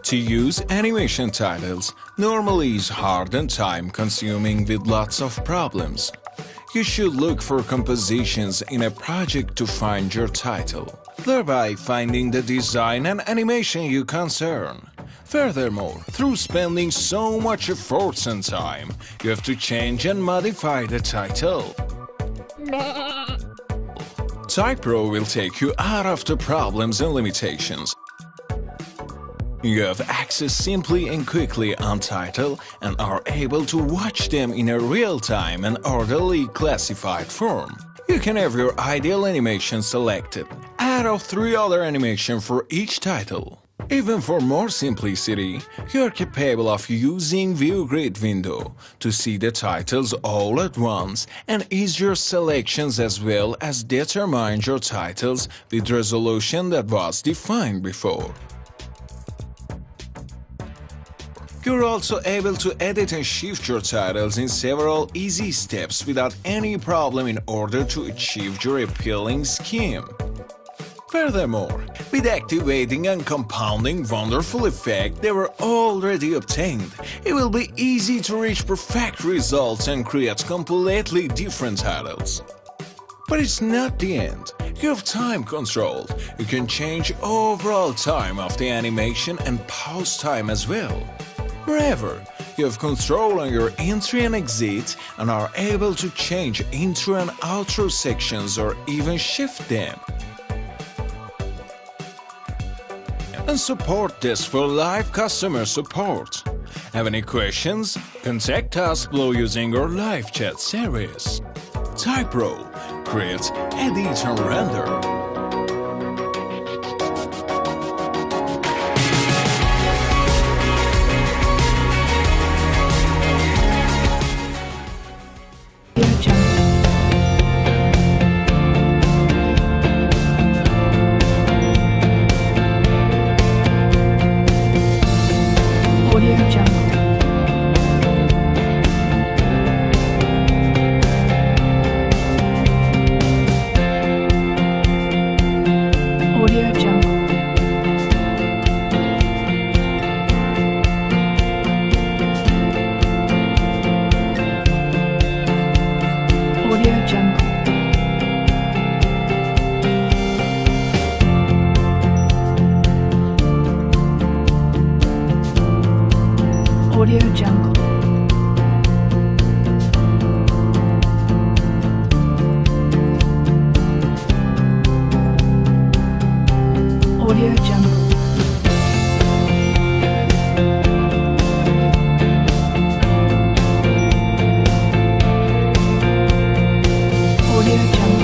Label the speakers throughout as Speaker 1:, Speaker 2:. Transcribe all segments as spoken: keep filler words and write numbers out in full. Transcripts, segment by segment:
Speaker 1: To use animation titles normally is hard and time-consuming with lots of problems. You should look for compositions in a project to find your title, thereby finding the design and animation you concern. Furthermore, through spending so much effort and time, you have to change and modify the title. Typro will take you out of the problems and limitations. You have access simply and quickly on title and are able to watch them in a real-time and orderly classified form. You can have your ideal animation selected out of three other animations for each title. Even for more simplicity, you are capable of using View Grid window to see the titles all at once and ease your selections as well as determine your titles with resolution that was defined before. You're also able to edit and shift your titles in several easy steps without any problem in order to achieve your appealing scheme. Furthermore, with activating and compounding wonderful effects that were already obtained, it will be easy to reach perfect results and create completely different titles. But it's not the end. You have time control. You can change overall time of the animation and pause time as well. Moreover, you have control on your entry and exit and are able to change intro and outro sections or even shift them. And support this for live customer support. Have any questions? Contact us below using our live chat service. Typro, create, edit and render.
Speaker 2: Audio Jungle. Audio Jungle. Audio Jungle.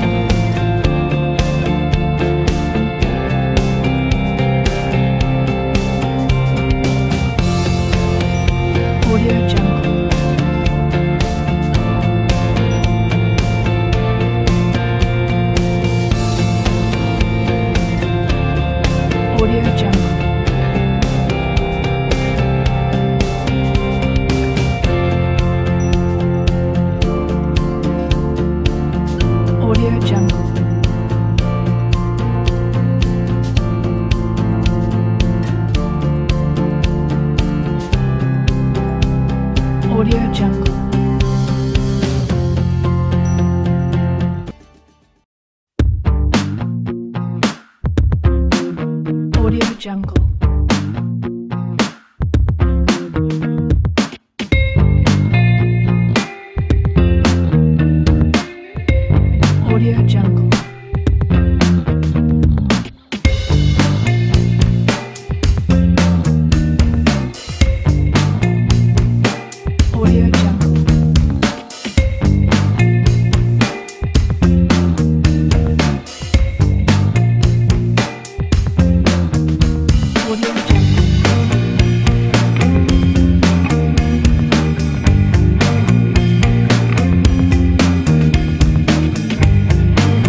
Speaker 2: Audio Jungle. Audio Jungle. Audio Jungle. Audio Jungle. Audio Jungle. Audio Jungle. Audio Jungle. Audio Jungle.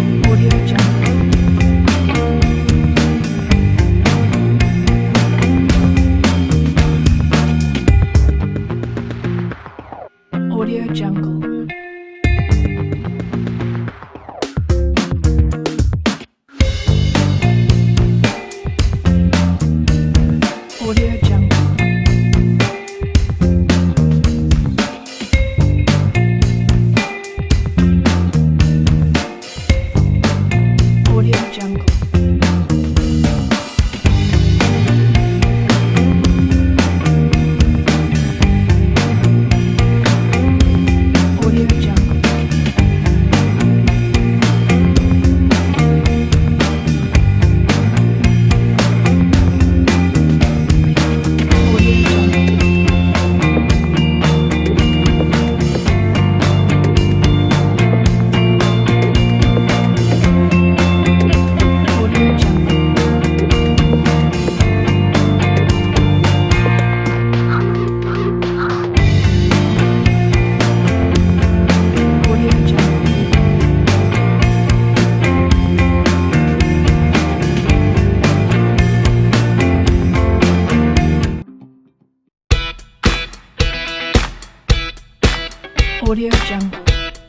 Speaker 2: Audio Jungle.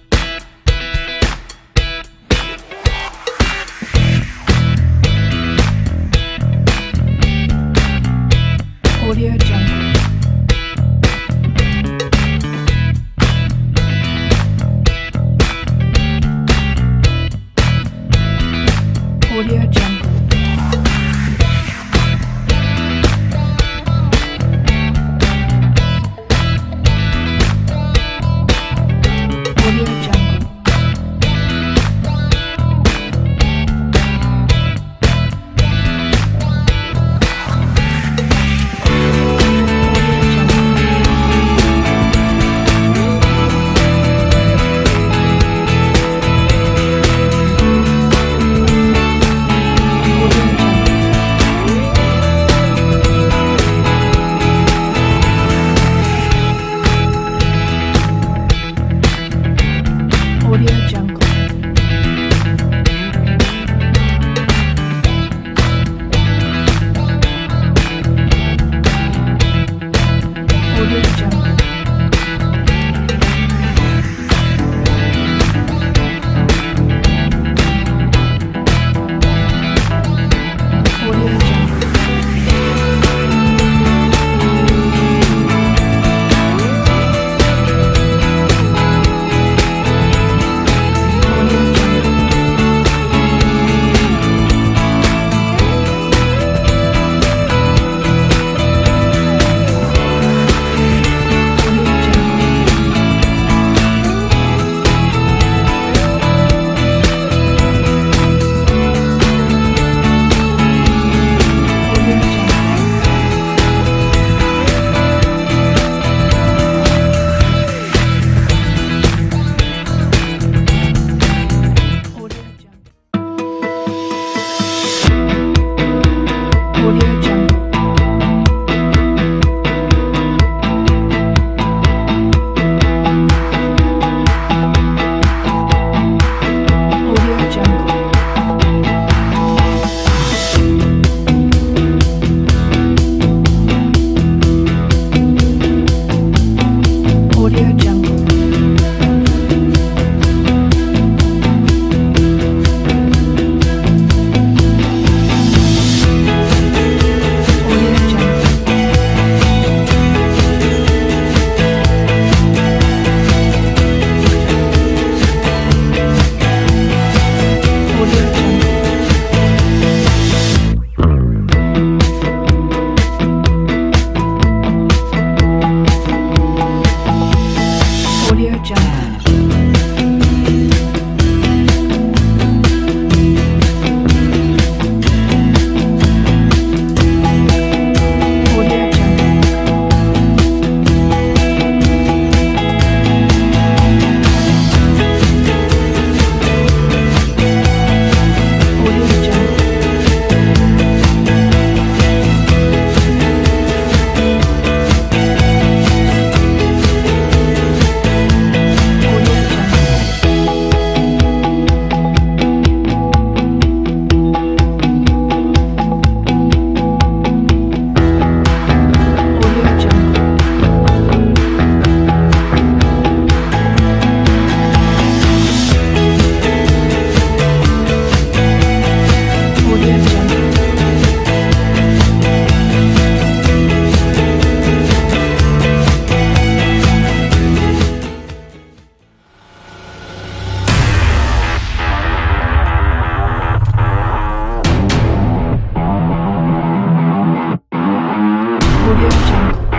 Speaker 2: Audio Jungle. Audio Jungle. Audio Jungle. Audio Jungle. Audio Jungle. Audio Jungle. Audio Jungle. Audio Jungle. Audio Jungle. Audio Jungle. Audio Jungle. Audio Jungle. Audio Jungle.